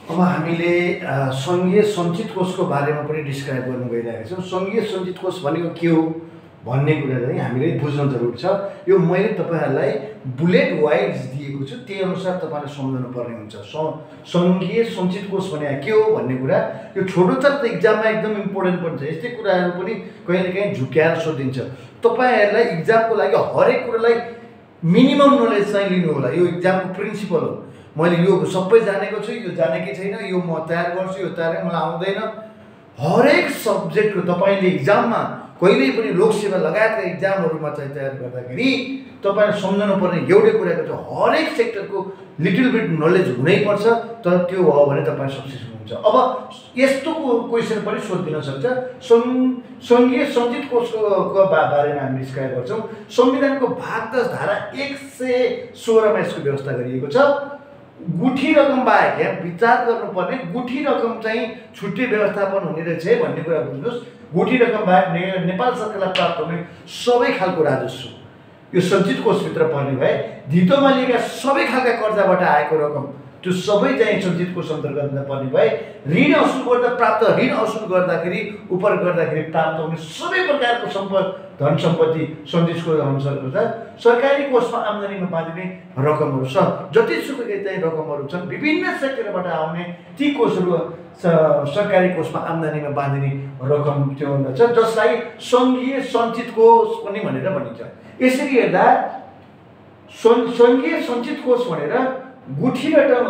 अब हामीले सङ्घीय सञ्चित कोषको बारेमा पनि डिस्क्राइब गर्नु गइरहेका छौँ। सङ्घीय सञ्चित कोष भनेको के हो भन्ने कुरा चाहिँ हामीले बुझ्न जरुरी छ। यो मैले तपाईँहरूलाई बुलेट वाइज दिएको छु, त्यही अनुसार तपाईँले सम्झनु पर्ने हुन्छ। सङ्घीय सञ्चित कोष भने के हो भन्ने कुरा यो छोटो छ त इक्जाममा एकदम इम्पोर्टेन्ट पनि छ। यस्तै कुराहरू पनि कहिलेकाहीँ झुक्याएर सोधिन्छ। तपाईँहरूलाई इक्जामको लागि हरेक कुरालाई मिनिमम नलेज चाहिँ लिनु होला। यो इक्जामको प्रिन्सिपल हो। मैले यो सबै जानेको छु, यो जानेकै छैन, यो म तयार गर्छु, यो तयार मलाई आउँदैन। हरेक सब्जेक्टको तपाईँले इक्जाममा कहिले पनि लोकसेवा लगायतका इक्जामहरूमा चाहिँ तयार गर्दाखेरि तपाईँले सम्झनु पर्ने एउटै कुराको चाहिँ हरेक सेक्टरको लिटल बिट नलेज हुनैपर्छ। तर त्यो भयो भने तपाईँ सक्सेस हुनुहुन्छ। अब यस्तो क्वेसन पनि सोधिदिन सक्छ। सङ्घीय सञ्चित कोषको बारेमा हामी डिस्क्राइब गर्छौँ। संविधानको भाग 10 धारा 116 मा यसको व्यवस्था गरिएको छ। गुठी रकम बाहेक यहाँ विचार गर्नुपर्ने गुठी रकम चाहिँ छुट्टै व्यवस्थापन हुने रहेछ भन्ने कुरा बुझ्नुहोस्। गुठी रकम बाहेक नेपाल सरकारलाई प्राप्त हुने सबै खालको राजस्व यो सञ्चित कोषभित्र पर्ने भए धितोमा लिएका सबै खालका कर्जाबाट आएको रकम त्यो सबै चाहिँ सञ्चित कोष अन्तर्गतमा पर्ने भए ऋण असुल गर्दा प्राप्त ऋण असुल गर्दाखेरि उपर गर्दाखेरि प्राप्त हुने सबै प्रकारको धन सम्पत्ति सञ्चित कोष अनुसार गर्दा सरकारी कोषमा आम्दानीमा बाँधिने रकमहरू छ। जतिसुकै चाहिँ रकमहरू छन् विभिन्न सेक्टरबाट आउने ती कोषहरू सरकारी कोषमा आम्दानीमा बाँधिने रकम त्यो हुन्छ, जसलाई सङ्घीय सञ्चित कोष पनि भनेर भनिन्छ। यसरी हेर्दा सङ्घीय सञ्चित कोष भनेर गुठी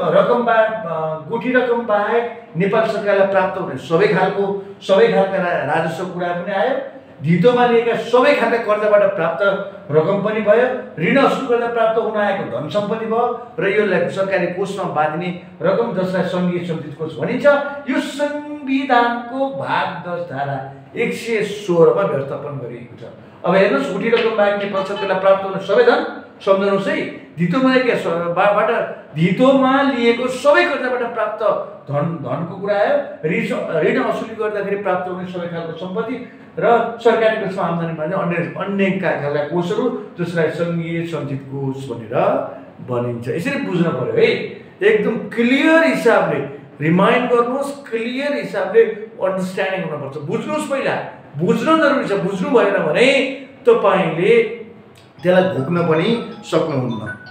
रकम बाहेक नेपाल सरकारलाई प्राप्त हुने सबै खालका राजस्व कुरा पनि आयो। धितोमा लिएका सबै खालका कर्जाबाट प्राप्त रकम पनि भयो। ऋण असुल गर्दा प्राप्त हुन आएको धन सम्पत्ति भयो र यसलाई सरकारी कोषमा बाँधिने रकम जसलाई सङ्घीय सञ्चित कोष भनिन्छ। यो संविधानको भाग 10 धारा 116 मा व्यवस्थापन गरिएको छ। अब हेर्नुहोस्, गुठी रकम बाहेक नेपाल सरकारलाई प्राप्त हुने सबै धन सम्झनुहोस् है। धितोमा लिएको सबै कर्जाबाट प्राप्त धनको कुरा आयो। ऋण असुली गर्दाखेरि प्राप्त हुने सबै खालको सम्पत्ति र सरकारी कोषमा आम्दानी बाँध्ने अन्य खालका कोषहरू जसलाई सङ्घीय सञ्चित कोष भनेर भनिन्छ। यसरी बुझ्न पर्यो है। एकदम क्लियर हिसाबले रिमाइन्ड गर्नुहोस्, क्लियर हिसाबले अन्डरस्ट्यान्डिङ हुनुपर्छ। बुझ्नुहोस्, पहिला बुझ्न जरुरी छ। बुझ्नु भएन भने तपाईँले त्यसलाई भोग्न पनि सक्नुहुन्न।